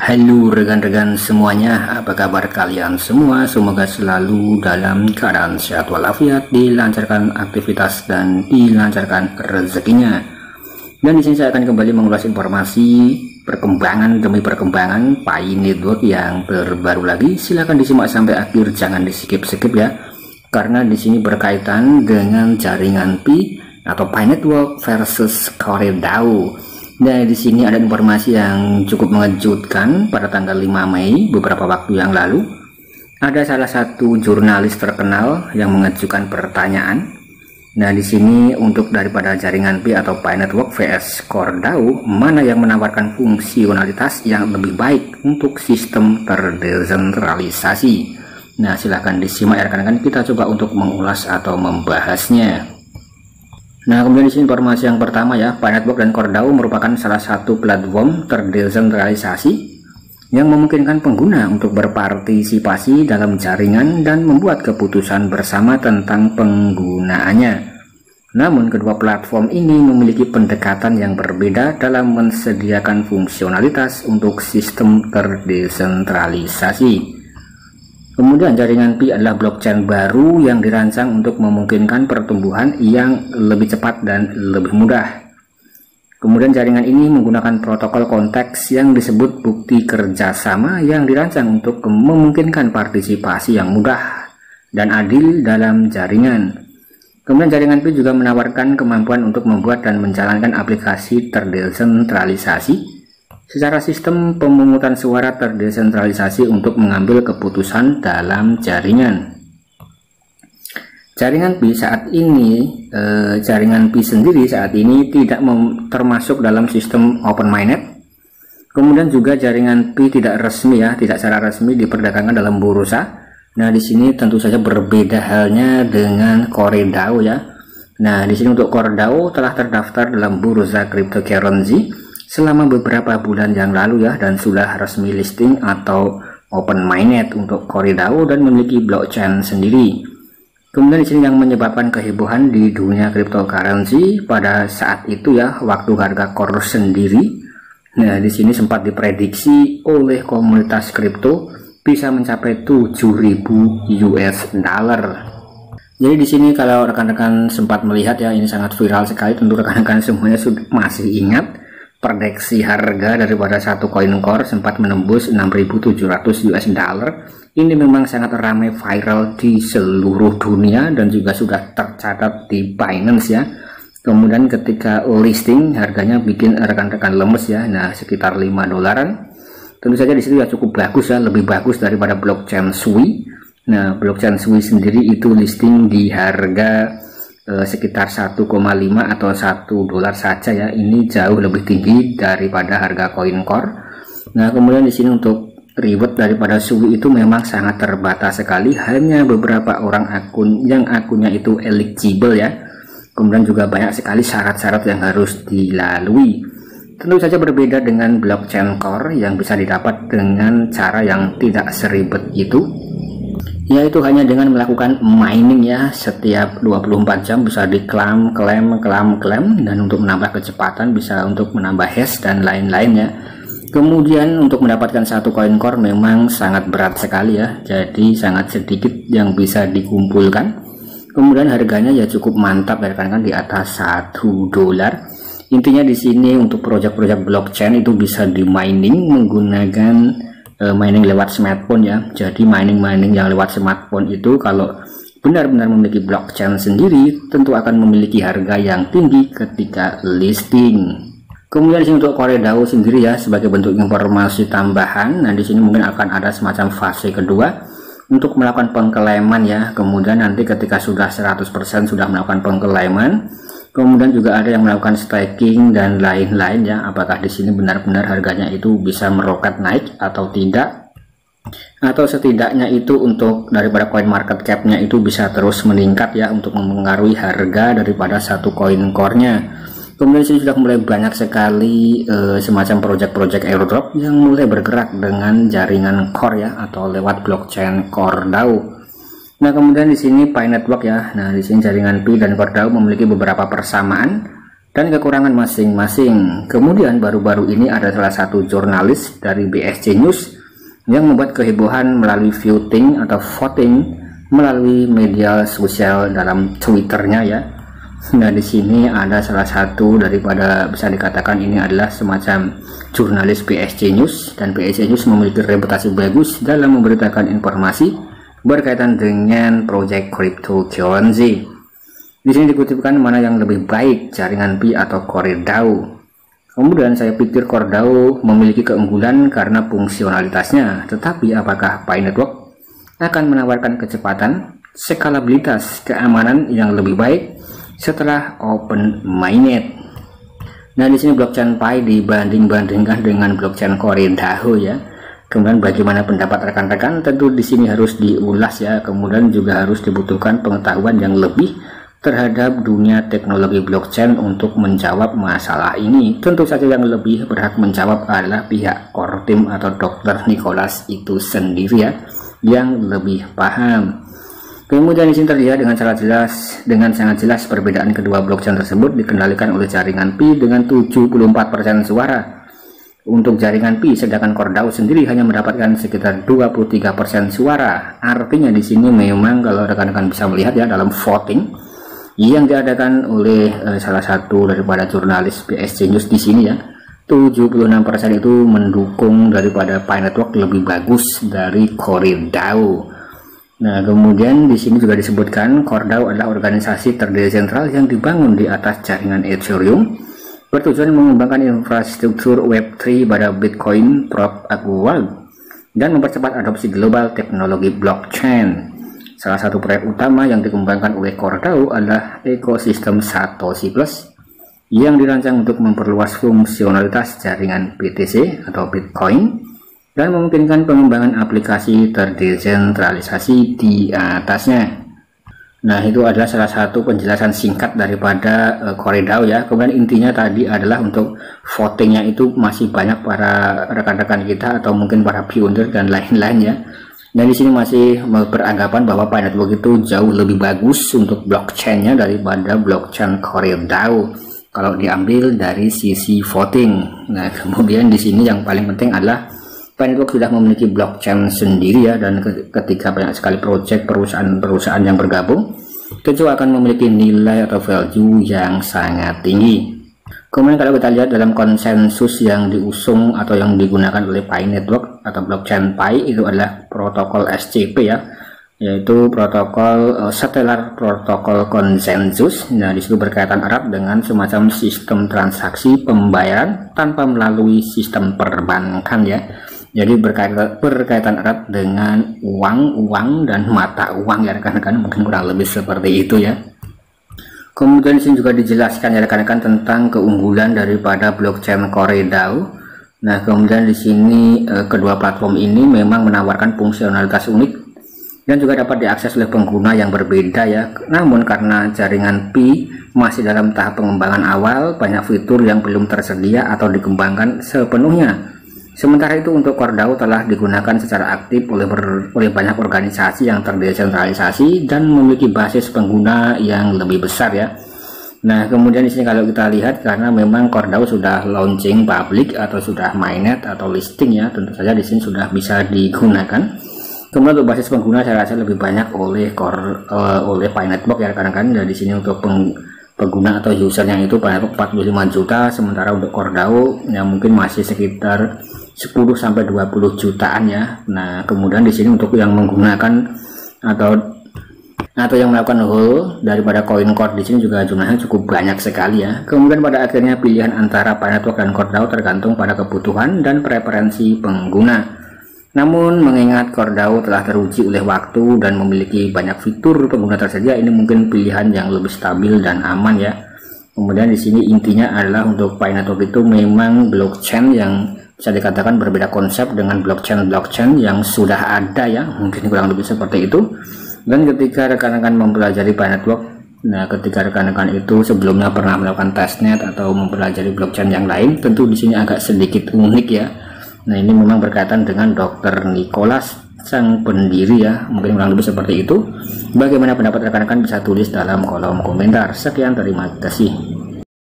Halo rekan-rekan semuanya, apa kabar kalian semua? Semoga selalu dalam keadaan sehat walafiat, dilancarkan aktivitas dan dilancarkan rezekinya. Dan di sini saya akan kembali mengulas informasi perkembangan demi perkembangan Pi Network yang terbaru lagi. Silahkan disimak sampai akhir, jangan di skip-skip ya, karena di sini berkaitan dengan jaringan Pi atau Pi Network versus CoreDAO. Nah, di sini ada informasi yang cukup mengejutkan pada tanggal 5 Mei beberapa waktu yang lalu. Ada salah satu jurnalis terkenal yang mengajukan pertanyaan. Nah, di sini untuk daripada jaringan Pi atau Pi Network vs CoreDAO, mana yang menawarkan fungsionalitas yang lebih baik untuk sistem terdesentralisasi? Nah, silahkan disimak ya rekan-rekan, kita coba untuk mengulas atau membahasnya. Nah, kemudian di sini informasi yang pertama ya, Pi Network dan CoreDAO merupakan salah satu platform terdesentralisasi yang memungkinkan pengguna untuk berpartisipasi dalam jaringan dan membuat keputusan bersama tentang penggunaannya. Namun, kedua platform ini memiliki pendekatan yang berbeda dalam menyediakan fungsionalitas untuk sistem terdesentralisasi. Kemudian jaringan Pi adalah blockchain baru yang dirancang untuk memungkinkan pertumbuhan yang lebih cepat dan lebih mudah. Kemudian jaringan ini menggunakan protokol konteks yang disebut bukti kerjasama yang dirancang untuk memungkinkan partisipasi yang mudah dan adil dalam jaringan. Kemudian jaringan Pi juga menawarkan kemampuan untuk membuat dan menjalankan aplikasi terdesentralisasi secara sistem pemungutan suara terdesentralisasi untuk mengambil keputusan dalam jaringan. Jaringan Pi saat ini, jaringan Pi sendiri saat ini tidak termasuk dalam sistem open mainnet. Kemudian juga jaringan Pi tidak resmi ya, tidak secara resmi diperdagangkan dalam bursa. Nah, di sini tentu saja berbeda halnya dengan CoreDAO ya. Nah, di sini untuk CoreDAO telah terdaftar dalam bursa cryptocurrency selama beberapa bulan yang lalu ya, dan sudah resmi listing atau open mainnet untuk CoreDAO dan memiliki blockchain sendiri. Kemudian di sini yang menyebabkan kehebohan di dunia cryptocurrency pada saat itu ya, waktu harga core sendiri. Nah, di sini sempat diprediksi oleh komunitas kripto bisa mencapai 7.000 US dollar. Jadi di sini kalau rekan-rekan sempat melihat ya, ini sangat viral sekali, tentu rekan-rekan semuanya sudah masih ingat. Prediksi harga daripada satu koin core sempat menembus 6.700 US dollar. Ini memang sangat ramai viral di seluruh dunia dan juga sudah tercatat di Binance ya. Kemudian ketika listing harganya bikin rekan-rekan lemes ya. Nah, sekitar 5 dolaran. Tentu saja di situ ya cukup bagus ya, lebih bagus daripada blockchain Sui. Nah, blockchain Sui sendiri itu listing di harga sekitar 1,5 atau 1 dolar saja ya. Ini jauh lebih tinggi daripada harga koin core. Nah, kemudian di sini untuk reward daripada Sui itu memang sangat terbatas sekali, hanya beberapa orang akun yang akunnya itu eligible ya. Kemudian juga banyak sekali syarat-syarat yang harus dilalui. Tentu saja berbeda dengan blockchain core yang bisa didapat dengan cara yang tidak seribet itu, yaitu hanya dengan melakukan mining ya, setiap 24 jam bisa diklaim, klaim, dan untuk menambah kecepatan bisa untuk menambah hash dan lain-lainnya. Kemudian untuk mendapatkan satu koin core memang sangat berat sekali ya, jadi sangat sedikit yang bisa dikumpulkan. Kemudian harganya ya cukup mantap ya kan, di atas 1 dolar. Intinya di sini untuk proyek-proyek blockchain itu bisa di mining menggunakan mining lewat smartphone ya. Jadi mining yang lewat smartphone itu kalau benar-benar memiliki blockchain sendiri tentu akan memiliki harga yang tinggi ketika listing. Kemudian di sini untuk CoreDAO sendiri ya, sebagai bentuk informasi tambahan. Nah, di sini mungkin akan ada semacam fase kedua untuk melakukan pengklaiman ya. Kemudian nanti ketika sudah 100% sudah melakukan pengklaiman, kemudian juga ada yang melakukan staking dan lain-lain ya. Apakah di sini benar-benar harganya itu bisa meroket naik atau tidak? Atau setidaknya itu untuk daripada coin market cap-nya itu bisa terus meningkat ya, untuk mempengaruhi harga daripada satu koin core-nya. Kemudian sini sudah mulai banyak sekali semacam project-project airdrop yang mulai bergerak dengan jaringan core ya, atau lewat blockchain CoreDAO. Nah, kemudian di sini Pi Network ya. Nah, di sini jaringan Pi dan CoreDAO memiliki beberapa persamaan. dan kekurangan masing-masing. Kemudian baru-baru ini ada salah satu jurnalis dari BSC News yang membuat kehebohan melalui voting atau voting melalui media sosial dalam Twitternya ya. Nah, di sini ada salah satu daripada, bisa dikatakan ini adalah semacam jurnalis BSC News, dan BSC News memiliki reputasi bagus dalam memberitakan informasi berkaitan dengan proyek cryptocurrency. Di sini dikutipkan mana yang lebih baik, jaringan Pi atau Core DAO. Kemudian saya pikir Core DAO memiliki keunggulan karena fungsionalitasnya, tetapi apakah Pi Network akan menawarkan kecepatan, skalabilitas, keamanan yang lebih baik setelah open mainnet? Nah, di sini blockchain Pi dibanding-bandingkan dengan blockchain Core DAO ya. Kemudian bagaimana pendapat rekan-rekan? Tentu di sini harus diulas ya. Kemudian juga harus dibutuhkan pengetahuan yang lebih terhadap dunia teknologi blockchain untuk menjawab masalah ini. Tentu saja yang lebih berhak menjawab adalah pihak core team atau Dr. Nicholas itu sendiri ya, yang lebih paham. Kemudian di sini terlihat dengan sangat jelas perbedaan kedua blockchain tersebut dikendalikan oleh jaringan Pi dengan 74% suara untuk jaringan Pi, sedangkan Core DAO sendiri hanya mendapatkan sekitar 23% suara. Artinya di sini memang kalau rekan-rekan bisa melihat ya, dalam voting yang diadakan oleh salah satu daripada jurnalis BSC News di sini ya, 76% itu mendukung daripada Pi Network lebih bagus dari Core DAO. Nah, kemudian di sini juga disebutkan Core DAO adalah organisasi terdesentral yang dibangun di atas jaringan Ethereum, bertujuan mengembangkan infrastruktur Web3 pada Bitcoin Proof of Work dan mempercepat adopsi global teknologi blockchain. Salah satu proyek utama yang dikembangkan oleh Core DAO adalah ekosistem Satoshi Plus yang dirancang untuk memperluas fungsionalitas jaringan BTC atau Bitcoin dan memungkinkan pengembangan aplikasi terdesentralisasi di atasnya. Nah, itu adalah salah satu penjelasan singkat daripada Core DAO ya. Kemudian intinya tadi adalah untuk votingnya itu masih banyak para rekan-rekan kita atau mungkin para pioneer dan lain-lain ya. Dan di sini masih beranggapan bahwa Pi Network itu jauh lebih bagus untuk blockchainnya daripada blockchain Core DAO kalau diambil dari sisi voting. Nah, kemudian di sini yang paling penting adalah Pi Network sudah memiliki blockchain sendiri ya, dan ketika banyak sekali proyek perusahaan-perusahaan yang bergabung, tentu akan memiliki nilai atau value yang sangat tinggi. Kemudian kalau kita lihat dalam konsensus yang diusung atau yang digunakan oleh Pi Network atau blockchain Pi, itu adalah protokol SCP ya, yaitu protokol Stellar Protocol Consensus. Nah, disitu berkaitan erat dengan semacam sistem transaksi pembayaran tanpa melalui sistem perbankan ya. Jadi berkaitan erat dengan uang dan mata uang ya rekan-rekan, mungkin kurang lebih seperti itu ya. Kemudian di sini juga dijelaskan ya rekan-rekan tentang keunggulan daripada blockchain Core DAO. Nah, kemudian di sini kedua platform ini memang menawarkan fungsionalitas unik dan juga dapat diakses oleh pengguna yang berbeda ya. Namun karena jaringan Pi masih dalam tahap pengembangan awal, banyak fitur yang belum tersedia atau dikembangkan sepenuhnya. Sementara itu untuk Core DAO telah digunakan secara aktif oleh banyak organisasi yang terdesentralisasi dan memiliki basis pengguna yang lebih besar ya. Nah, kemudian di sini kalau kita lihat, karena memang Core DAO sudah launching public atau sudah mainnet atau listing ya, tentu saja di sini sudah bisa digunakan. Kemudian untuk basis pengguna saya rasa lebih banyak oleh Pi Network ya rekan-rekan. Dan di sini untuk pengguna atau usernya itu 45 juta, sementara untuk Core DAO yang mungkin masih sekitar 10-20 jutaan ya. Nah, kemudian di sini untuk yang menggunakan atau yang melakukan hold daripada koin Core di sini juga jumlahnya cukup banyak sekali ya. Kemudian pada akhirnya pilihan antara Pi Network dan Core DAO tergantung pada kebutuhan dan preferensi pengguna. Namun mengingat Core DAO telah teruji oleh waktu dan memiliki banyak fitur pengguna tersedia, ini mungkin pilihan yang lebih stabil dan aman ya. Kemudian di sini intinya adalah untuk Pi Network itu memang blockchain yang bisa dikatakan berbeda konsep dengan blockchain yang sudah ada ya, mungkin kurang lebih seperti itu. Dan ketika rekan-rekan mempelajari Pi Network, nah ketika rekan-rekan itu sebelumnya pernah melakukan testnet atau mempelajari blockchain yang lain, tentu di sini agak sedikit unik ya. Nah, ini memang berkaitan dengan Dr. Nicholas sang pendiri ya, mungkin kurang lebih seperti itu. Bagaimana pendapat rekan-rekan bisa tulis dalam kolom komentar. Sekian, terima kasih.